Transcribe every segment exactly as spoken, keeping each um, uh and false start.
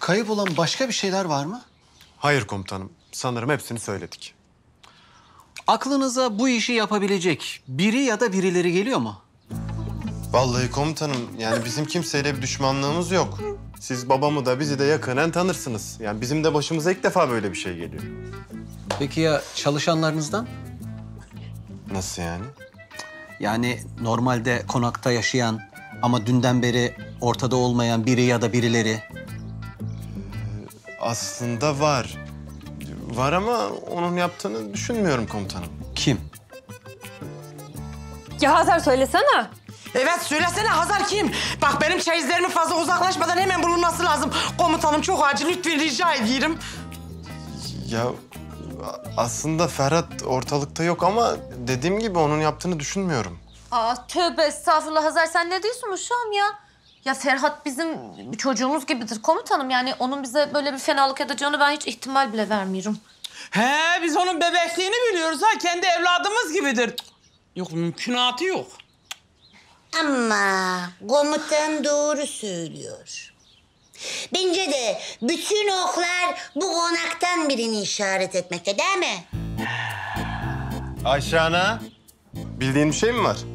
kayıp olan başka bir şeyler var mı? Hayır komutanım. Sanırım hepsini söyledik. Aklınıza bu işi yapabilecek biri ya da birileri geliyor mu? Vallahi komutanım yani bizim kimseyle bir düşmanlığımız yok. Siz babamı da bizi de yakinen tanırsınız. Yani bizim de başımıza ilk defa böyle bir şey geliyor. Peki ya çalışanlarınızdan? Nasıl yani? Yani normalde konakta yaşayan ama dünden beri ortada olmayan biri ya da birileri. Aslında var. Var ama onun yaptığını düşünmüyorum komutanım. Kim? Ya Hazar söylesene. Evet söylesene Hazar kim? Bak benim çeyizlerimin fazla uzaklaşmadan hemen bulunması lazım. Komutanım çok acil lütfen rica ediyorum. Ya aslında Ferhat ortalıkta yok ama dediğim gibi onun yaptığını düşünmüyorum. Aa tövbe estağfurullah Hazar sen ne diyorsun Uşağım ya? Ya Ferhat bizim çocuğumuz gibidir komutanım. Yani onun bize böyle bir fenalık edeceğini ben hiç ihtimal bile vermiyorum. He biz onun bebekliğini biliyoruz ha. Kendi evladımız gibidir. Yok mümkünatı yok. Ama komutan doğru söylüyor. Bence de bütün oklar bu konaktan birini işaret etmekte değil mi? Ayşe ana, bildiğin bir şey mi var?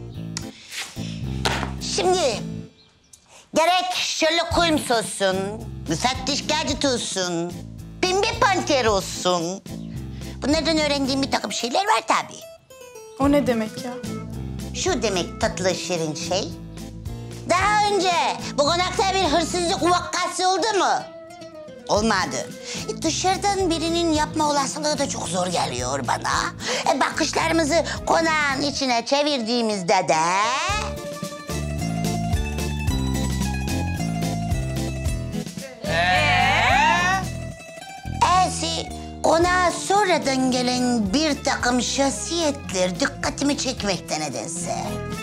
Şimdi gerek Sherlock Holmes olsun, müfettiş Gadget olsun, Pembe Panter olsun. Bunlardan öğrendiğim bir takım şeyler var tabii. O ne demek ya? Şu demek tatlı şirin şey. Daha önce bu konakta bir hırsızlık vakası oldu mu? Olmadı. E, dışarıdan birinin yapma olasılığı da çok zor geliyor bana. E, bakışlarımızı konağın içine çevirdiğimizde de... Ee? Elsi, konağa sonradan gelen bir takım şahsiyetler dikkatimi çekmekte nedense.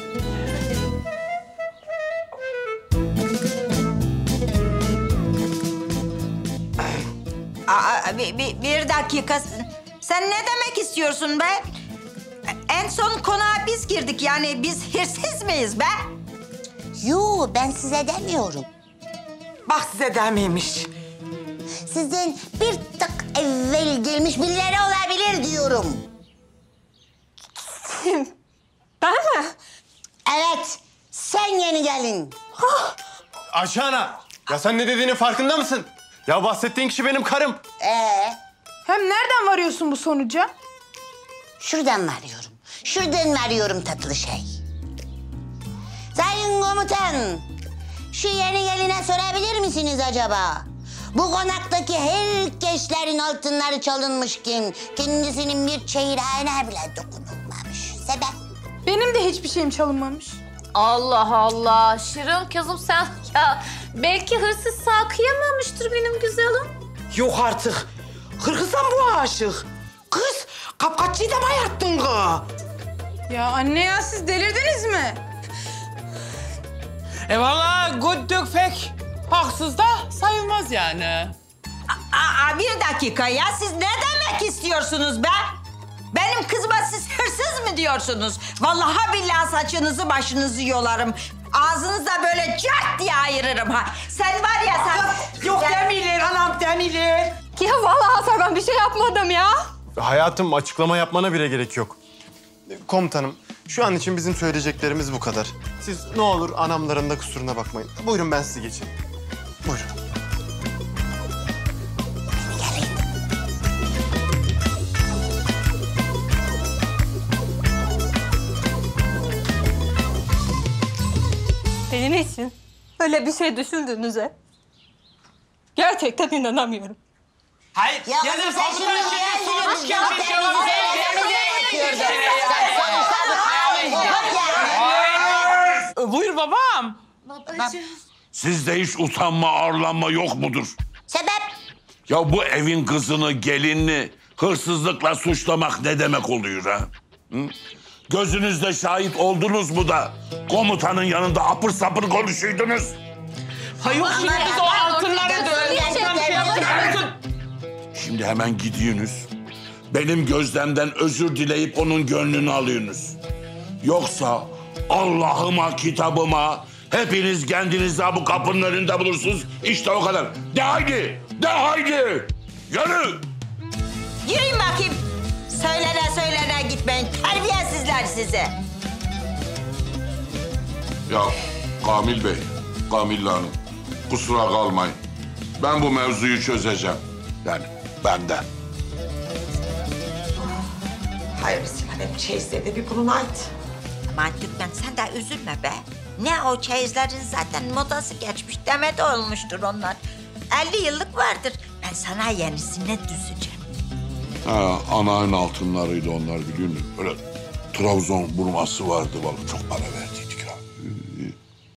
Aa, bir, bir, bir dakika. Sen ne demek istiyorsun be? En son konağa biz girdik. Yani biz hırsız mıyız be? Yo, ben size demiyorum. Bak size demeymiş. Sizden bir tık evvel gelmiş birileri olabilir diyorum. Ben mi? Evet, sen yeni gelin. Ayşe ana, ya sen ne dediğinin farkında mısın? Ya bahsettiğin kişi benim karım. Ee, Hem nereden varıyorsun bu sonuca? şuradan varıyorum. Şuradan varıyorum tatlı şey. Sayın komutan, şu yeni geline sorabilir misiniz acaba? Bu konaktaki herkeslerin altınları çalınmışken kendisinin bir çeyreğine bile dokunulmamış. Sebep? Benim de hiçbir şeyim çalınmamış. Allah Allah. Şirin kızım sen ya belki hırsız sağ kıyamamıştır benim güzelim. Yok artık. Kırgızdan bu aşık. Kız kapkaççıyı da mı ayarttın kız? Ya anne ya siz delirdiniz mi? E vallahi güttük pek haksız da sayılmaz yani. Aa, bir dakika ya. Siz ne demek istiyorsunuz be? Benim kızıma siz hırsız mı diyorsunuz? Vallahi billahi saçınızı başınızı yolarım. Ağzınızda böyle cart diye ayırırım ha. Sen var ya sen... Yok sen... demilir anam demilir. Ya vallahi Hazar ben bir şey yapmadım ya. Hayatım, açıklama yapmana bile gerek yok. Komutanım, şu an için bizim söyleyeceklerimiz bu kadar. Siz ne olur anamların da kusuruna bakmayın. Buyurun ben sizi geçeyim. Buyurun. Benim için öyle bir şey düşündüğünüze gerçekten inanamıyorum. Hayır. Ya yazın kızım sen komutan şimdi şimdi niye sormuş üzülüyorsun? gelmiş Ya cevabı sen vermiyor. bize yapıyordun. Sen sonuçta bu halin yok ya. Buyur babam. Babacığım. Sizde hiç utanma, arlanma yok mudur? Sebep? Ya bu evin kızını, gelinini hırsızlıkla suçlamak ne demek oluyor ha? Hı? Gözünüzde şahit oldunuz mu da komutanın yanında apır sapır konuşuydunuz? Ha yok şimdi biz o altınları da öldükten şey yaptık. Şimdi hemen gidiyorsunuz. Benim gözlemden özür dileyip onun gönlünü alıyorsunuz. Yoksa Allah'ıma, kitabıma Hepiniz kendinizi bu kapının önünde bulursunuz. İşte o kadar. De haydi, de haydi. Yürü. Yürüyün bakayım. Söylene söylene gitmeyin. Terbiyesizler sizi. Ya Kamil Bey, Kamille Hanım, kusura kalmayın. Ben bu mevzuyu çözeceğim. Yani benden. Hayırlısıyla benim çeyizleri bir bulunaydı. Aman Türkmen sen de üzülme be. Ne o çeyizlerin zaten modası geçmiş. Demet olmuştur onlar. elli yıllık vardır. Ben sana yenisini düzeceğim. Ha, anayın altınlarıydı onlar biliyor musun? Böyle Trabzon burması vardı vallahi çok para verdi.